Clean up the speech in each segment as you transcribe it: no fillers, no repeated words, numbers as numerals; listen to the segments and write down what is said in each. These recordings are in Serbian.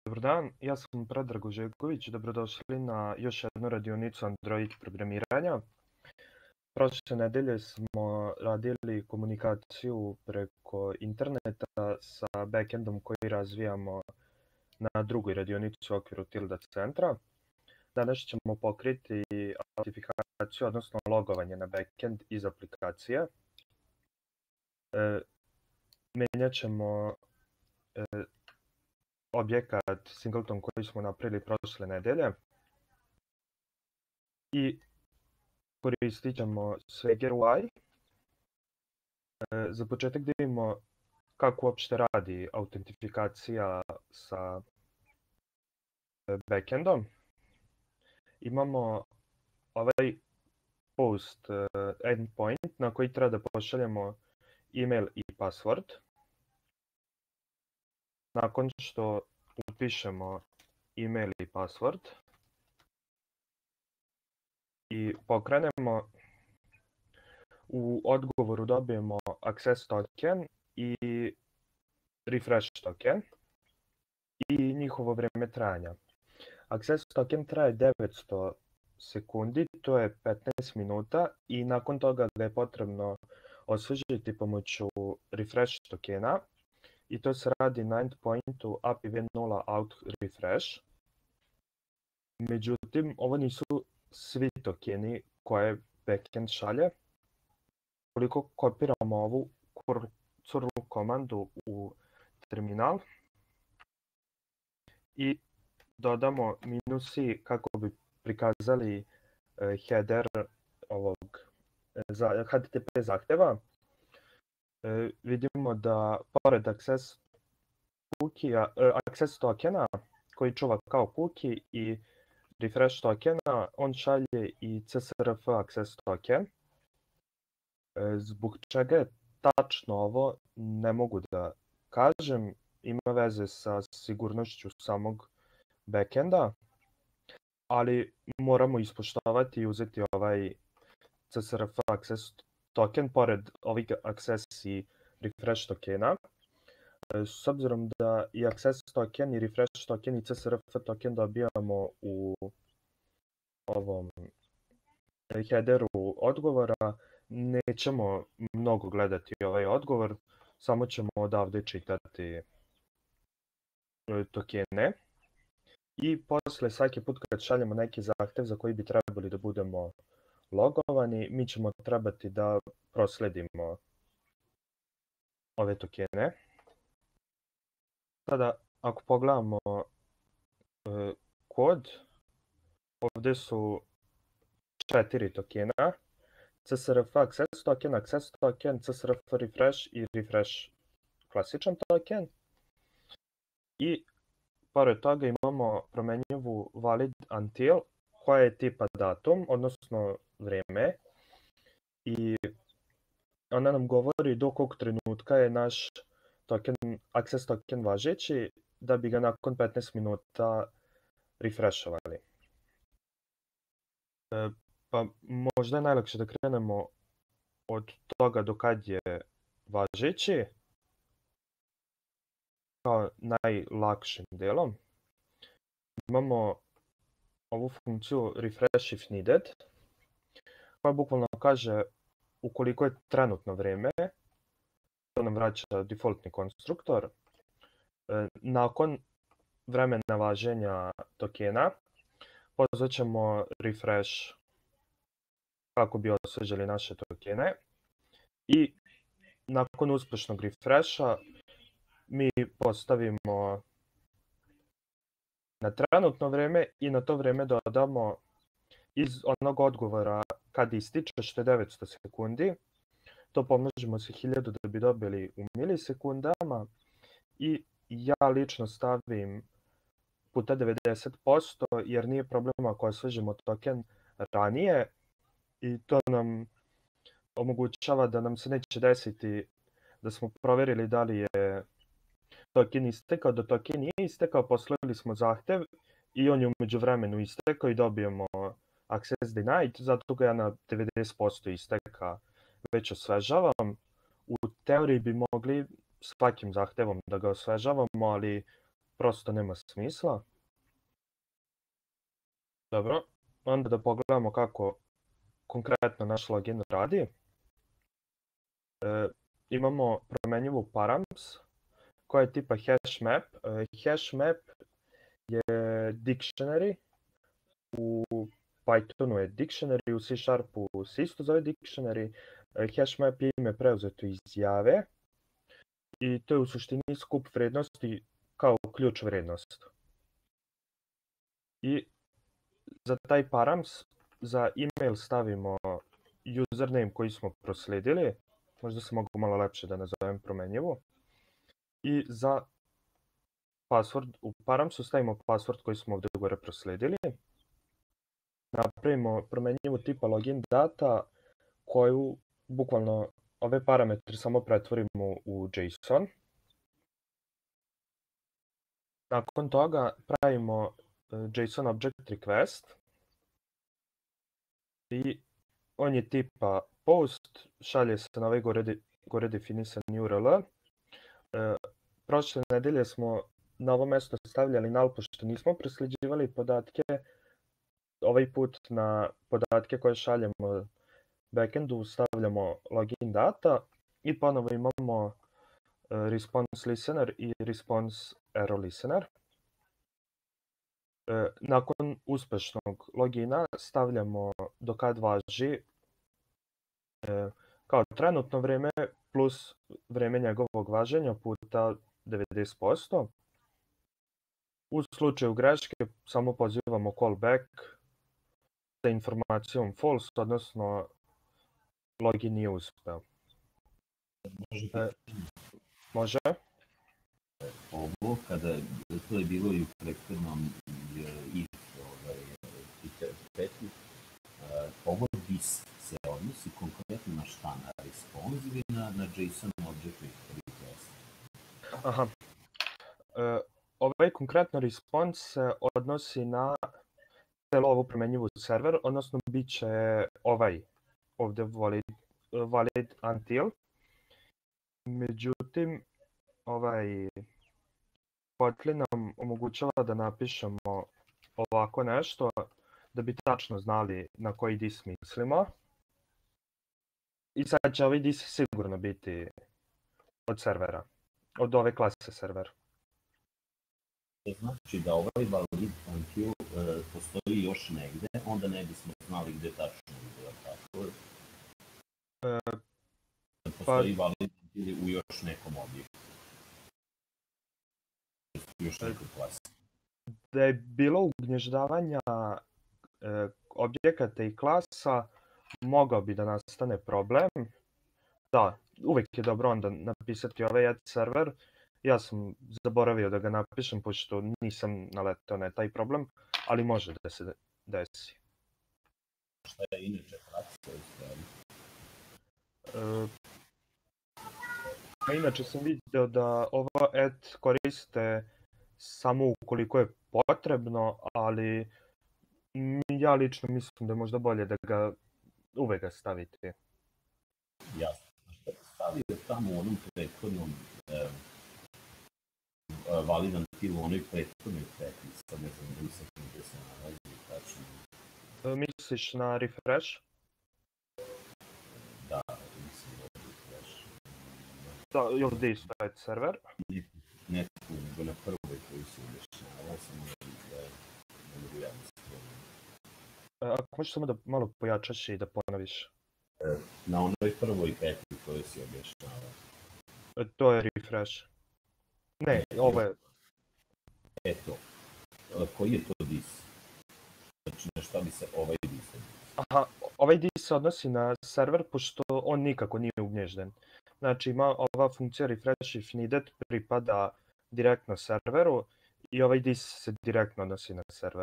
Dobar dan, ja sam Predrag Žeković, dobrodošli na još jednu radionicu Android programiranja. Prošle nedelje smo radili komunikaciju preko interneta sa backendom koji razvijamo na drugoj radionici u okviru Tilda centra. Danas ćemo pokriti autentikaciju, odnosno logovanje na backend iz aplikacije. Menjat ćemo objekat singleton koji smo napravili prošle nedelje i koristit ćemo Swagger UI. Za početak da vidimo kako uopšte radi autentifikacija sa backendom. Imamo ovaj post endpoint na koji treba da pošaljemo email i password. Nakon što upišemo email i password i pokrenemo, u odgovoru dobijemo access token i refresh token i njihovo vreme trajanja. Access token traje 900 sekundi, to je 15 minuta i nakon toga ga je potrebno osvežiti pomoću refresh tokena i to se radi na endpointu API v0 out refresh. Međutim, ovo nisu svi tokeni koje backend šalje. Koliko kopiramo ovu curl komandu u terminal i dodamo -i kako bi prikazali header ovog HTTP zahteva, vidimo da pored access tokena koji čuva kao cookie i refresh tokena, on šalje i CSRF access token. Zbog čega je tačno ovo, ne mogu da kažem, ima veze sa sigurnošću samog backenda, ali moramo ispoštovati i uzeti ovaj CSRF access token pored ovih access i refresh tokena. S obzirom da i access token i refresh token i CSRF token dobijamo u ovom headeru odgovora, nećemo mnogo gledati ovaj odgovor, samo ćemo odavde čitati tokene. I posle svaki put kad šaljemo neki zahtev za koji bi trebali da budemo logovani, mi ćemo trebati da prosledimo ove tokene. Sada, ako pogledamo kod, ovde su 4 tokena, CSRF access token, CSRF refresh i refresh klasičan token. I pored toga imamo promenjivu valid until koja je tipa datum, odnosno vreme, i ona nam govori do kog trenutka je naš access token važeći, da bi ga nakon 15 minuta refreshovali. Pa možda je najlakše da krenemo od toga do kad je važeći, kao najlakšim delom. Imamo ovu funkciju refresh if needed, koja bukvalno kaže ukoliko je trenutno vreme, to nam vraća defaultni konstruktor. Nakon vremena važenja tokena pozvat ćemo refresh kako bi osvežili naše tokene i nakon uspešnog refresha mi postavimo na trenutno vreme i na to vreme dodamo iz onog odgovora kad ističe, što je 900 sekundi, to pomnožimo sa 1000 da bi dobili u milisekundama i ja lično stavim puta 90% jer nije problem ako osvežimo token ranije i to nam omogućava da nam se neće desiti da smo proverili da li je token istekao, da token nije istekao, poslali smo zahtev i on je umeđu vremenu istekao i dobijemo access denied, zato ga ja na 90% isteka već osvežavam. U teoriji bi mogli svakim zahtevom da ga osvežavamo, ali prosto nema smisla. Dobro, onda da pogledamo kako konkretno naš login radi. Imamo promenjivu params koja je tipa hash map. Hash map je dictionary, u Pythonu je dictionary, u C Sharpu se isto zove dictionary. Hash map je ime preuzeto iz Jave i to je u suštini skup vrednosti kao ključ vrednost. I za taj params, za email stavimo username koji smo prosledili, možda se mogu malo lepše da nazovem promenjivu, i za password u paramsu stavimo password koji smo ovdje gore prosledili. Napravimo promenjivu tipa login data koju bukvalno ove parametre samo pretvorimo u JSON. Nakon toga pravimo JSON object request i on je tipa post, šalje se na ovaj gore definisan URL. Prošle nedelje smo na ovo mesto stavljali null pošto nismo prosljeđivali podatke. Ovaj put na podatke koje šaljemo backendu stavljamo login data i ponovo imamo response listener i response error listener. Nakon uspešnog logina stavljamo do kad važi kao trenutno vreme plus vreme njegovog važenja puta 90%. U slučaju greške samo pozivamo callback sa informacijom false, odnosno login nije uspeo. Može? Ovo kada to je bilo i u prethodnom if petu, ovo dis se odnosi konkretno na šta? Na response ili na JSON object request? Aha. Ovaj konkretno response se odnosi na celu ovu promenjivu server, odnosno bit će ovaj ovdje valid until. Međutim, ovaj Kotlin nam omogućava da napišemo ovako nešto da bi tačno znali na koji dis mislimo. I sad će ovaj dis sigurno biti od servera, od ove klase server. Znači da ovaj valid until postoji još negde, onda ne bismo znali gde tačno je tako. Postoji valid until u još nekom objektu. Još nekoj klasi. Da je bilo ugnježdavanja objekata i klasa, mogao bi da nastane problem. Da, uvijek je dobro onda napisati ovaj add server. Ja sam zaboravio da ga napišem pošto nisam naletao na taj problem, ali može da se desi. Šta je inače praksa u stvari? Inače sam vidio da ovo add koriste samo ukoliko je potrebno, ali ja lično mislim da je možda bolje da ga uvek ga stavite. Jasno. Šta se stavio tamo u onom prethodnom validan til u onoj prethodnoj petnici, sad ne znam da li se gdje se nalazi tačno. Misliš na refresh? Da, mislim da je refresh. Da, ili gdje je stojet server? Ne tu, nego na prvoj koji se udešava, samo da ne mogu ja mislim. Ako možeš samo da malo pojačaš i da ponoviš. Na onoj prvoj petni koji se objašnjava. To je refresh. Ne, ovo je... Eto, koji je to dis? Znači na šta bi se ovaj dis odnosi? Aha, ovaj dis se odnosi na server pošto on nikako nije ugnježden. Znači ima ova funkcija refresh if needed pripada direktno serveru i ovaj dis se direktno odnosi na server.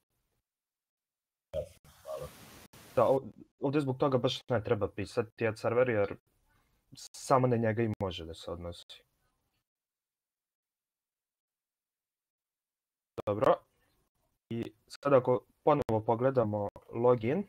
Jasno, hvala. Da, ovdje zbog toga baš ne treba pisati add server jer samo na njega i može da se odnosi. Dobro. I sad ako ponovo pogledamo login,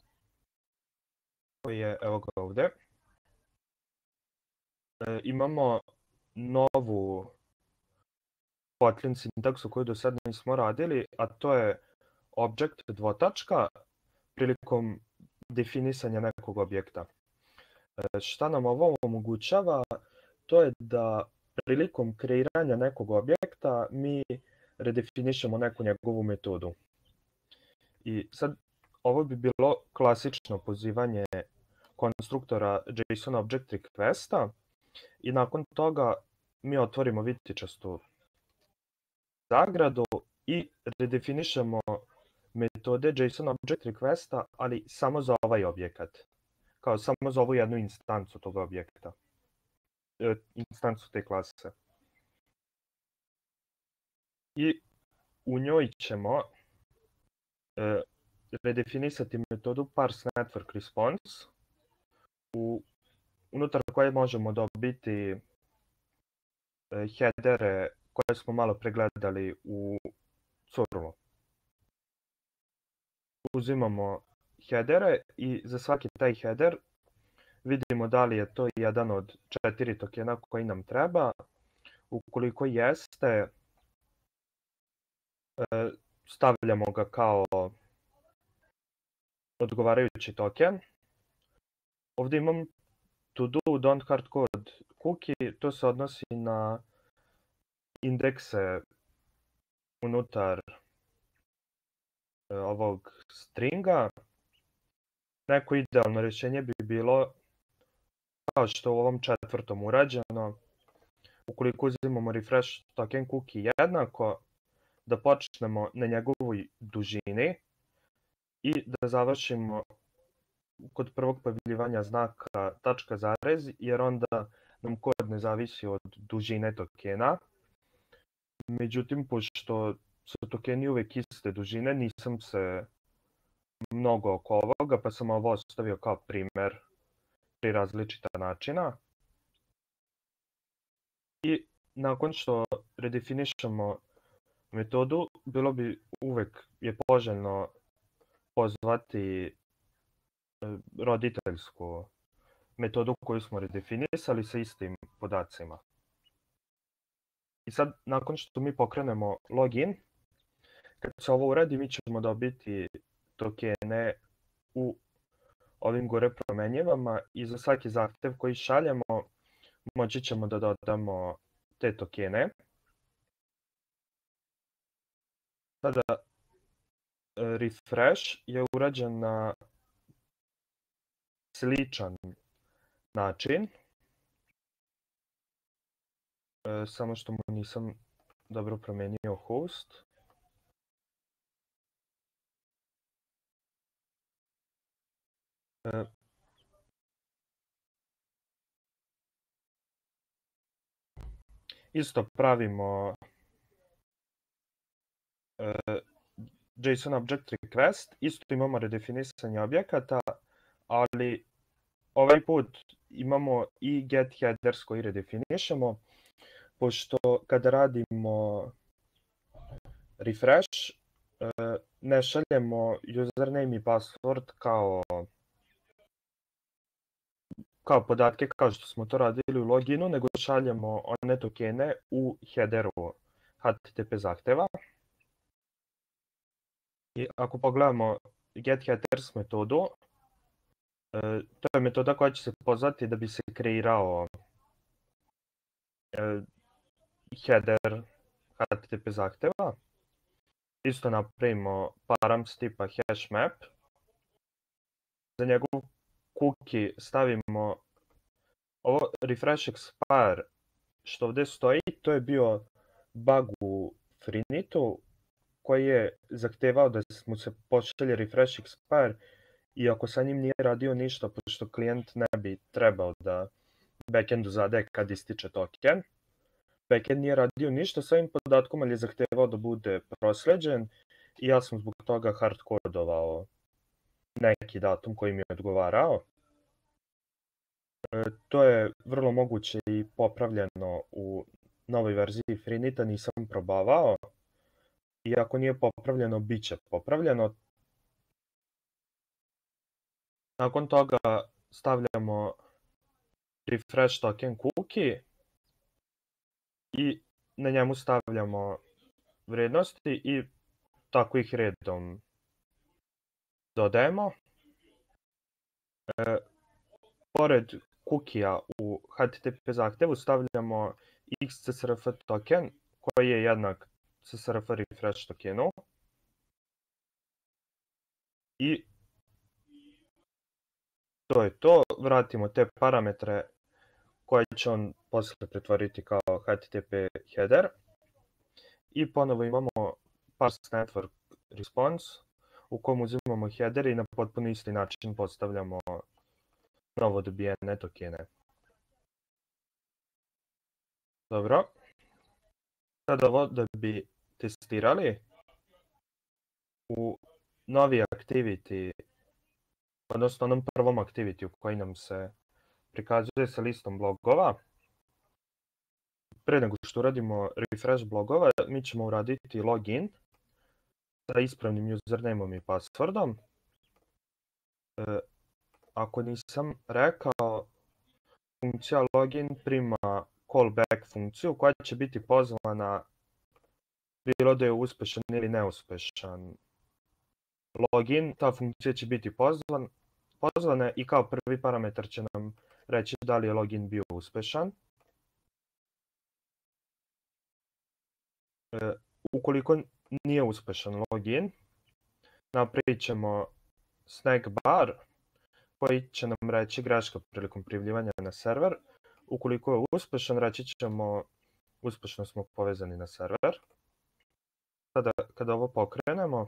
koji je evo ga ovdje, imamo Kotlin sintaksu koju do sad nismo radili, a to je object dvotačka prilikom definisanja nekog objekta. Šta nam ovo omogućava? To je da prilikom kreiranja nekog objekta mi redefinišemo neku njegovu metodu. I sad ovo bi bilo klasično pozivanje konstruktora JSON Object Requesta i nakon toga mi otvorimo vitičastu zagradu i redefinišemo metode JSON Object Requesta, ali samo za ovaj objekat. Kao samo za ovu jednu instancu tog objekta. Instancu te klase. I u njoj ćemo redefinisati metodu parse network response unutar koje možemo dobiti headere koje smo malo pregledali u curlu. Uzimamo headere i za svaki taj header vidimo da li je to jedan od 4 tokena koji nam treba. Ukoliko jeste, stavljamo ga kao odgovarajući token. Ovdje imam to do don't hardcode cookie, to se odnosi na indekse unutar ovog stringa. Neko idealno rješenje bi bilo kao što u ovom 4. urađeno. Ukoliko uzimamo refresh token cookie jednako, da počnemo na njegovoj dužini i da završimo kod prvog pojavljivanja znaka tačka zarez, jer onda nam kod ne zavisi od dužine tokena. Međutim, pošto su tokeni uvek iste dužine, nisam se mnogo oko ovoga, pa sam ovo ostavio kao primer 3 različita načina. I nakon što redefinišemo metodu, bilo bi uvek je poželjno pozvati roditeljsku metodu koju smo redefinisali sa istim podacima. I sad, nakon što mi pokrenemo login, kad se ovo uradi, mi ćemo dobiti tokene u ovim gore promenjivama i za svaki zahtev koji šaljemo moći ćemo da dodamo te tokene. Sada, refresh je urađen na sličan način, samo što mu nisam dobro promenio host. Isto pravimo JSON Object Request, isto imamo redefinisanje objekata, ali ovaj put imamo i get headers koji redefinišemo, pošto kada radimo refresh, ne šaljemo username i password kao podatke kao što smo to radili u loginu, nego šaljemo one tokene u headeru HTTP zahteva. I ako pogledamo getHeaders metodu, to je metoda koja će se pozvati da bi se kreirao header HTTP zahteva. Isto napravimo params tipa hashmap. Za njegov cookie stavimo ovo refresh expire što ovdje stoji, to je bio bug u Freenitu koji je zahtevao da mu se pošalje refresh expire i ako sa njim nije radio ništa, pošto klijent ne bi trebao da backendu zadaje kad ističe token. Backend nije radio ništa sa ovim podatkom, ali je zahtevao da bude prosleđen i ja sam zbog toga hardkodovao neki datum koji mi je odgovarao. To je vrlo moguće i popravljeno u novoj verziji Freenita, nisam probavao. I ako nije popravljeno, bit će popravljeno. Nakon toga stavljamo refresh token cookie i na njemu stavljamo vrijednosti i tako ih redom dodajemo. Pored kukija u HTTP zahtjevu stavljamo XCSRF token koji je jednak CSRF refresh tokenu. I to je to. Vratimo te parametre koje će on posle pretvoriti kao HTTP header. I ponovo imamo parse network response u kojem uzimamo header i na potpuno isti način postavljamo novo dobijene tokene. Dobro. Sad ovo da bi testirali u novi activity, odnosno onom prvom activity u koji nam se prikazuje sa listom blogova. Pre nego što uradimo refresh blogova, mi ćemo uraditi login sa ispravnim usernameom i passwordom. Ako nisam rekao, funkcija login prima callback funkciju koja će biti pozvana bilo da je uspešan ili neuspešan login. Ta funkcija će biti pozvana i kao prvi parametar će nam reći da li je login bio uspešan. Ukoliko nije uspešan login, napravit ćemo snack bar koji će nam reći greška prilikom prijavljivanja na server. Ukoliko je uspešan, reći ćemo uspešno smo povezani na server. Sada kada ovo pokrenemo,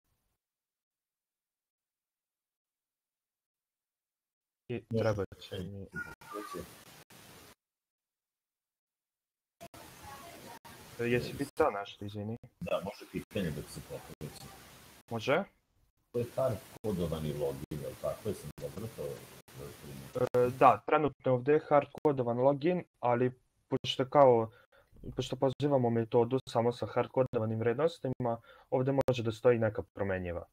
i treba će mi... Jesi pitao nešto, izvini? Da, može pitanje dok se pokreće. Može? To je hard kodovani login, ali tako je sam dobro to da, trenutno ovdje je hard kodovan login, ali pošto pozivamo metodu samo sa hard kodovanim vrednostima, ovdje može da stoji neka promenjiva.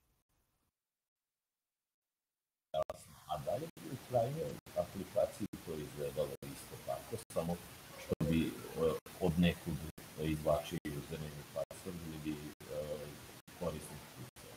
Jasno. A da li bi u krajnjoj aplikaciji to izgledalo isto tako, samo što bi od nekud izvlačio username i password ili bi korisnik kucao?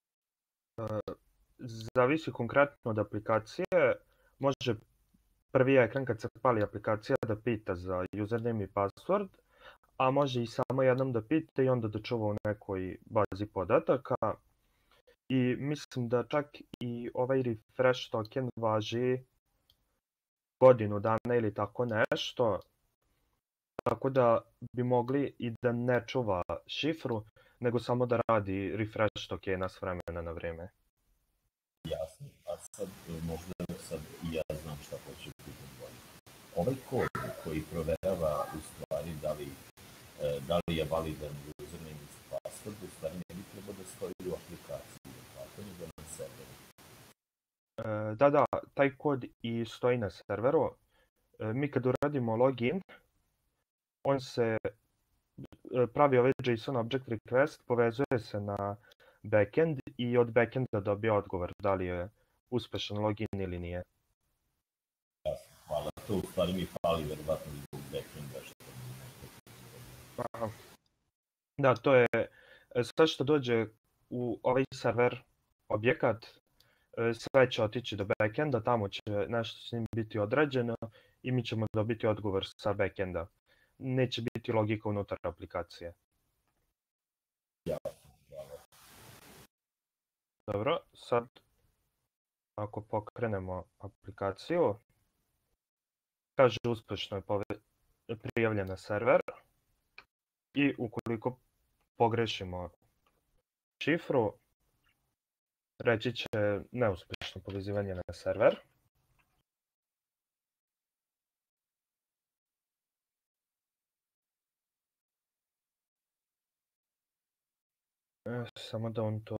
Zavisi konkretno od aplikacije. Može prvi ekran kad se pali aplikacija da pita za username i password, a može i samo jednom da pita i onda da čuva u nekoj bazi podataka. I mislim da čak i ovaj refresh token važi godinu dana ili tako nešto, tako da bi mogli i da ne čuva šifru, nego samo da radi refresh tokena s vremena na vreme. Jasno, a sad možda i ja znam šta hoću pitan bolje. Ovaj kod koji proverava u stvari da li je validan username i password, u stvari ne bi trebao da stoji u aplikaciji, tako nego na serveru. Da, taj kod i stoji na serveru. Mi kad uradimo login, on se pravi ovaj JSON object request, povezuje se na backend i od backenda dobije odgovor da li je uspešan login ili nije. Jasno, hvala. To u stvari mi fali verovatno zbog backenda što Aha. Da, to je sve što dođe u ovaj server objekat, sve će otići do backenda, tamo će nešto s njim biti odrađeno i mi ćemo dobiti odgovor sa backenda. Neće biti logika unutar aplikacije. Jasno, hvala. Dobro, sad ako pokrenemo aplikaciju, kaže uspešno je prijavljen na server i ukoliko pogrešimo šifru, reći će neuspešno povezivanje na server. Samo da on to...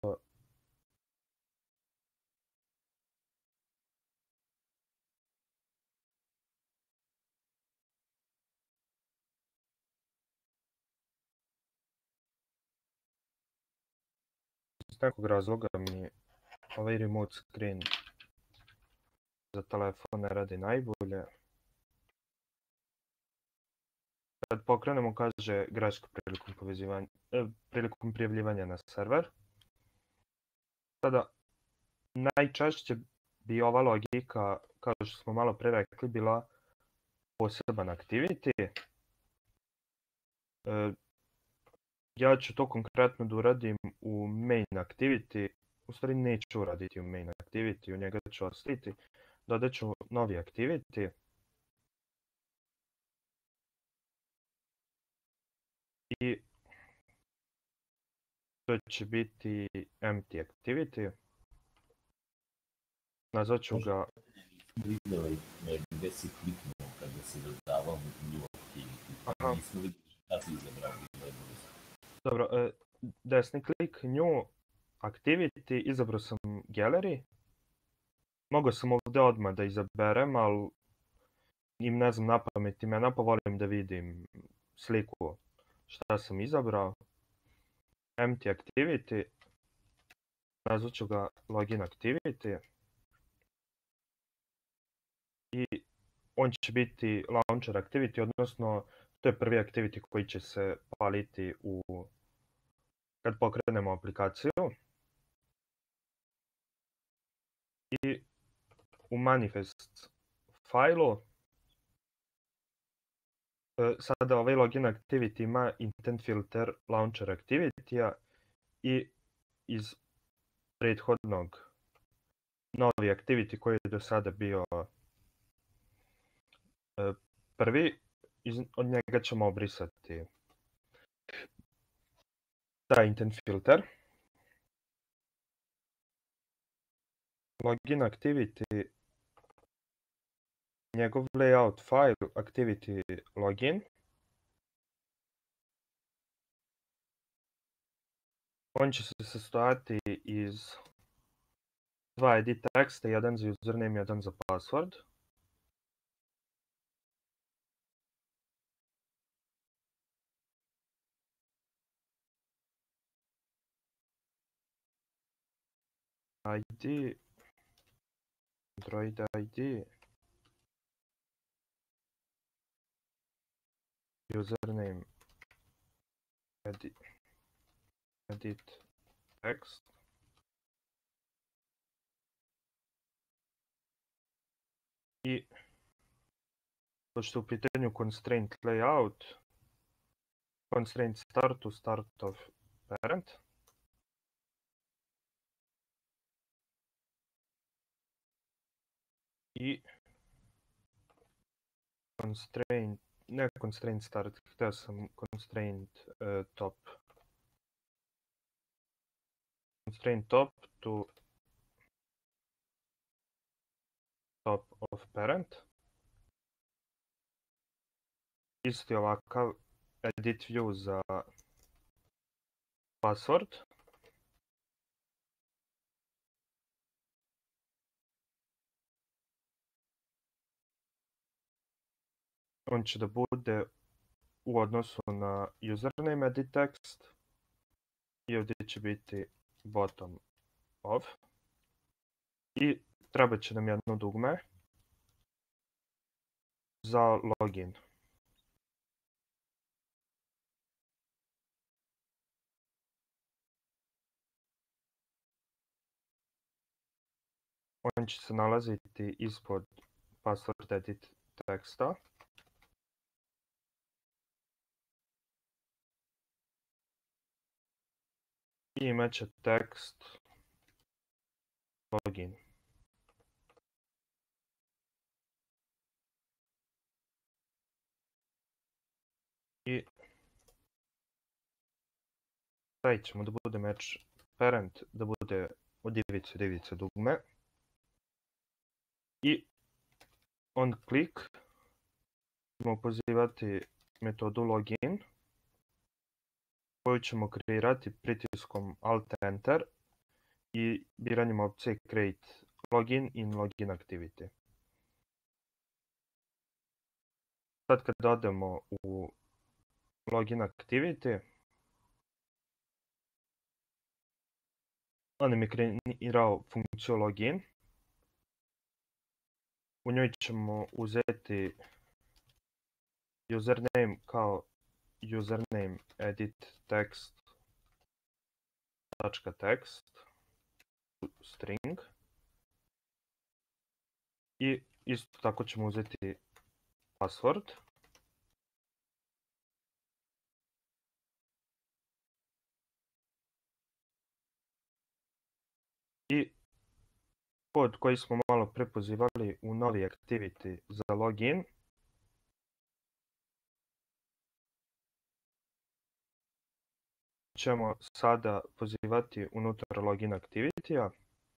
Iz nekog razloga mi ovaj remote screen za telefon ne radi najbolje. kad pokrenemo kaže greška prilikom prijavljivanja na server. Sada, najčešće bi ova logika, kao što smo malo pre rekli, bila poseban activity. Ja ću to konkretno da uradim u main activity, u stvari neću uraditi u main activity, u njega ću ostaviti, dodat ću novi activity. I to će biti empty activity. Nazvat ću ga... Gde si kliknuo kada si dodavao new activity? Nismo vidjeli šta si izabrao. Dobro, desni klik, new activity, izabrao sam gallery. Mogao sam ovdje odmah da izaberem, ali im ne znam napamet imena, pa volim da vidim sliku šta sam izabrao. Empty activity, nazvat ću ga login activity. I on će biti launcher activity, odnosno to je prvi activity koji će se paliti kad pokrenemo aplikaciju. I u manifest failu sada ovaj login activity ima intent filter launcher activity-a i iz prethodnog novi activity koji je do sada bio prvi, od njega ćemo obrisati taj intent filter. Login activity, njegov layout file activity login. On će se sastojati iz dva edit teksta, jedan za username, jedan za password. ID, Android ID, username, edit text. I pošto je u pitanju constraint layout, constraint start to start of parent. I constraint, ne constraint start, htio sam constraint top. Constraint top to top of parent. Isti ovakav edit view za password. On će da bude u odnosu na username edit text i ovdje će biti bottom of. I treba će nam jedno dugme za login. On će se nalaziti ispod password edit teksta. I imat će tekst login. I stavit ćemo da bude match parent, da bude od ivice dugme. I on klik ćemo pozivati metodu login, koju ćemo kreirati pritiskom Alt Enter i biranjem opcije Create Login in Login Activity. Sad kad odemo u Login Activity, on mi je kreirao funkciju login. U njoj ćemo uzeti username kao username edit text string i isto tako ćemo uzeti password. I kod koji smo malo prepozivali u novi activity za login ćemo sada pozivati unutar login activity-a.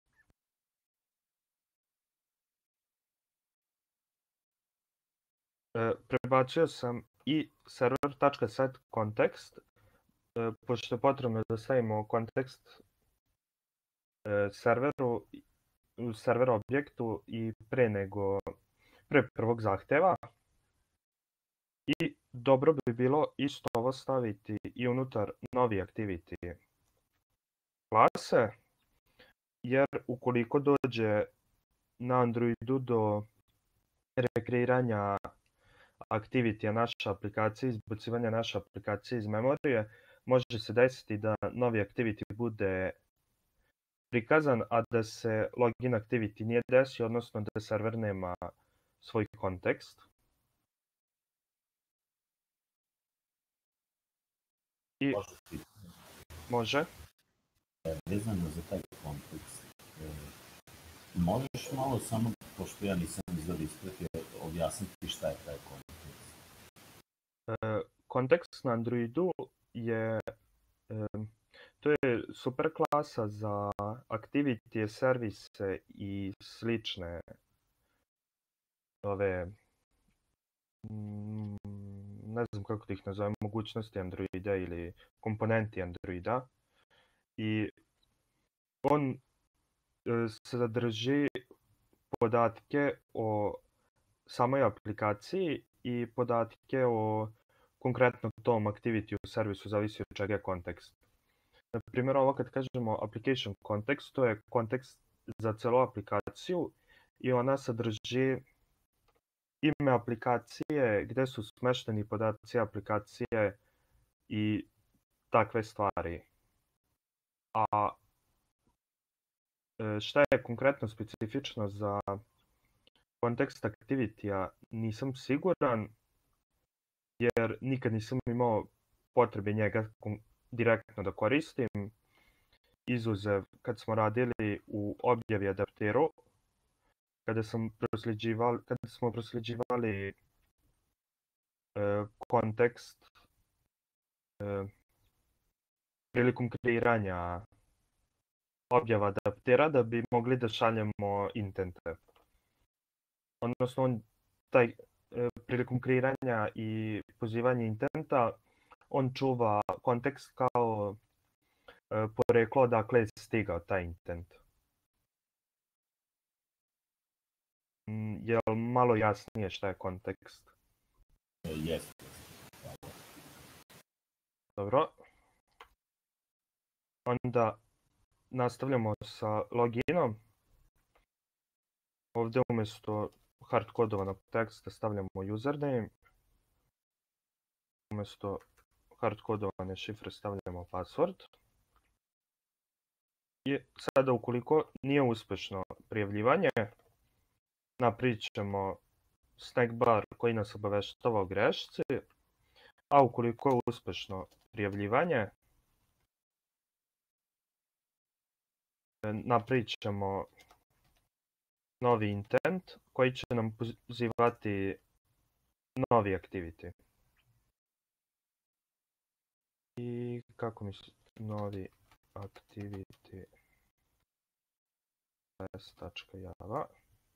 Prebacio sam i server.setContext, pošto je potrebno da stavimo kontekst server objektu i pre prvog zahteva. I dobro bi bilo isto ovo staviti i unutar novi activity klase, jer ukoliko dođe na Androidu do rekreiranja activity-a naše aplikacije, izbacivanja naše aplikacije iz memorije, može se desiti da novi activity bude prikazan, a da se login activity nije desio, odnosno da server nema svoj kontekst. I može. Vezano za taj kontekst, možeš malo samo, pošto ja nisam izgleda ispratio, objasniti šta je taj kontekst? Kontekst na Androidu je to je super klasa za activity, servise i slične ove, ne znam kako da ih nazovem, mogućnosti Androida ili komponenti Androida. I on sadrži podatke o samoj aplikaciji i podatke o konkretno tom activity u servisu, zavisi od čega je kontekst. Na primjer, ovo kad kažemo application context, to je kontekst za celu aplikaciju i ona sadrži ime aplikacije, gde su smešteni podaci aplikacije i takve stvari. A šta je konkretno specifično za kontekst activity-a nisam siguran, jer nikad nisam imao potrebe njega direktno da koristim, izuzev kad smo radili u objavi adapteru, kada smo prosljeđivali kontekst prilikom kreiranja objava adaptera da bi mogli da šaljemo intente. Odnosno, prilikom kreiranja i pozivanja intenta, on čuva kontekst kao poreklo odakle je stigao taj intent. Je li malo jasnije šta je kontekst? Jeste. Dobro. Onda nastavljamo sa loginom. Ovdje umjesto hardkodovanog teksta stavljamo username. Umjesto hardkodovane šifre stavljamo password. I sada ukoliko nije uspješno prijavljivanje, napravit ćemo snack bar koji nas obaveštava o grešci, a ukoliko je uspješno prijavljivanje, napravit ćemo novi intent koji će nam pozivati novi activity. I kako mi se novi activity s.java.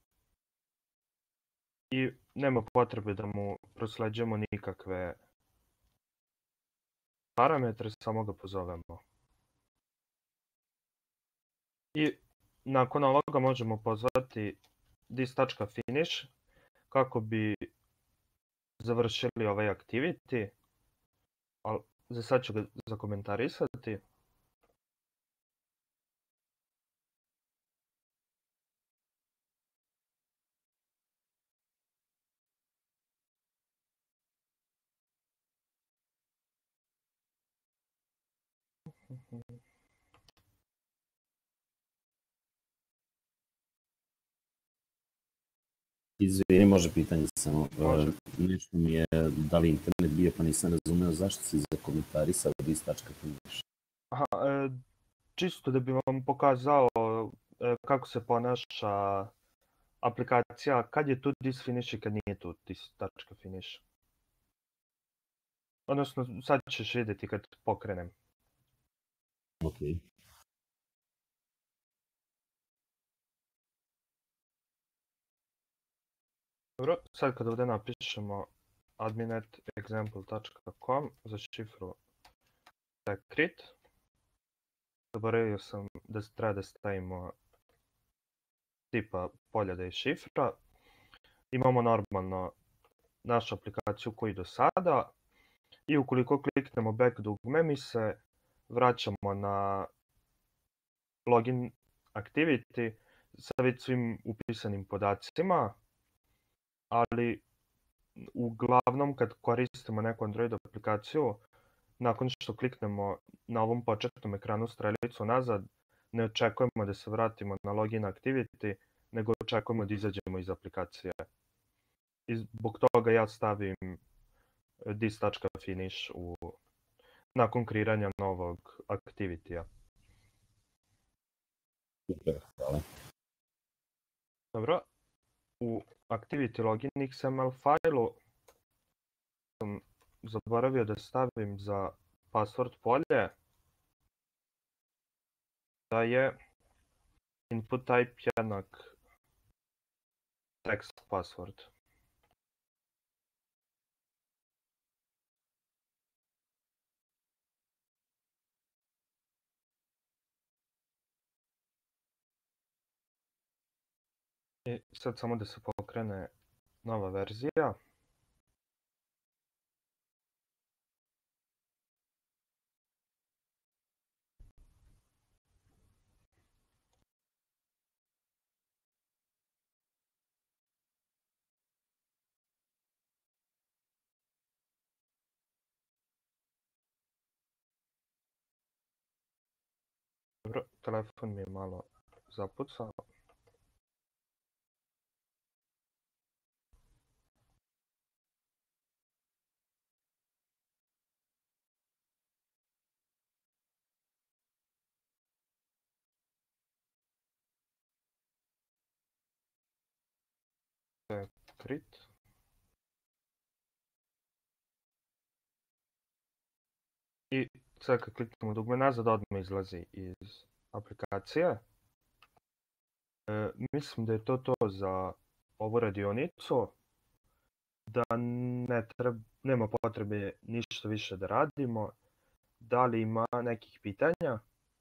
I nema potrebe da mu prosleđujemo nikakve parametre, samo ga pozovemo. I nakon ovoga možemo pozvati this.finish kako bi završili ovaj activity, ali za sad ću ga zakomentarisati. Izvini, može pitanje samo. Može. Nešto mi je, da li internet bio, pa nisam razumeo zašto si zakomentarisao dis.finish. Aha, čisto da bi vam pokazao kako se ponaša aplikacija, kad je tu dis finish i kad nije tu dis.finish. Odnosno, sad ćeš vidjeti kad pokrenem. Ok. Dobro, sad kad ovdje napišemo admin@example.com za šifru secret, zaboravio sam da treba da stavimo tipa polja da je šifra. Imamo normalno našu aplikaciju koju do sada i ukoliko kliknemo back dugme mi se vraćamo na login activity sa već svim upisanim podacima, ali uglavnom kad koristimo neku Android aplikaciju, nakon što kliknemo na ovom početnom ekranu strelicu nazad, ne očekujemo da se vratimo na login activity, nego očekujemo da izađemo iz aplikacije. I zbog toga ja stavim dis.finish nakon kreiranja novog activity-a. Super, hvala. Dobro, u activity login XML failu sam zaboravio da stavim za password polje da je input type jednak text password. I sad samo da se pokrene nova verzija. Dobro, telefon mi je malo zapucao. Secret. I sad kad kliknemo dugme nazad, odmah izlazi iz aplikacije. Mislim da je to za ovu radionicu, da nema potrebe ništa više da radimo. Da li ima nekih pitanja?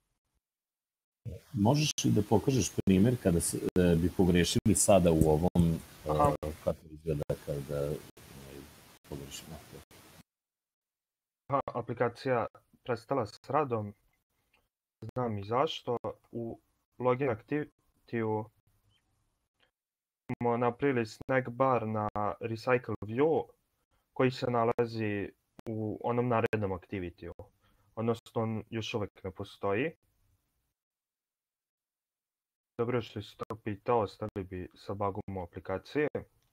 Možeš li da pokažeš primjer kada bi pogrešili sada u ovom, kako izgleda kada pogrešimo? Aplikacija prestala s radom, znam i zašto. U login activity-u smo napravili snack bar na recycle view koji se nalazi u onom narednom activity-u. Odnosno on još uvijek ne postoji. Dobro što si to pitao, ostali bi sa bugom u aplikaciji.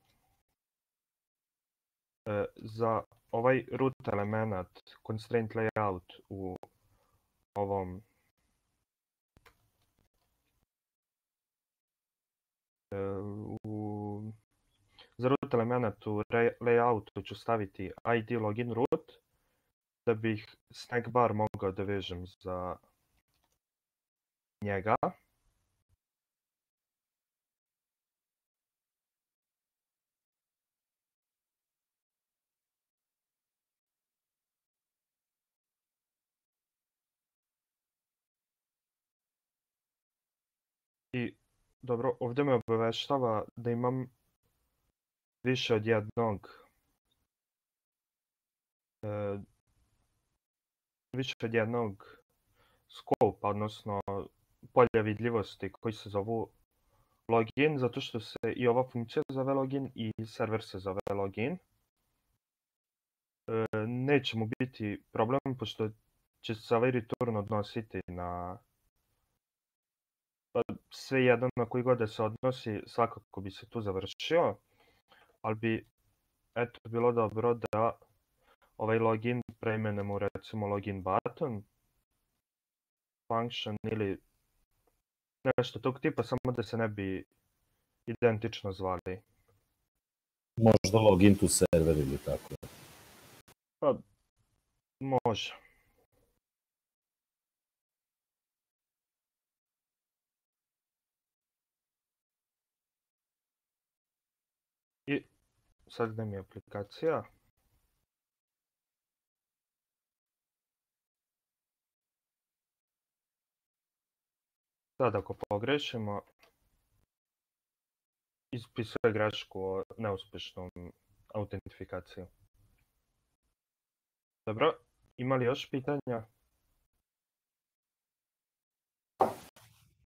Za ovaj root element, constraint layout u ovom za root element u layoutu ću staviti id login root da bih snack bar mogao da vežem za njega. I dobro, ovdje me obaveštava da imam više od jednog scope, odnosno polja vidljivosti koji se zovu login, zato što se i ova funkcija zove login i server se zove login. Neće mu biti problem, pošto će se ovaj return odnositi na sve jedno na koji god da se odnosi, svakako bi se tu završio. ali bi bilo dobro da ovaj login preimenujemo u recimo login button function ili nešto tog tipa, samo da se ne bi identično zvali. Možda login to server ili tako. Pa, može. I sad gde mi je aplikacija. Sad ako pogrešimo, ispisuje grešku o neuspešnom autentifikaciju. Dobro, ima li još pitanja?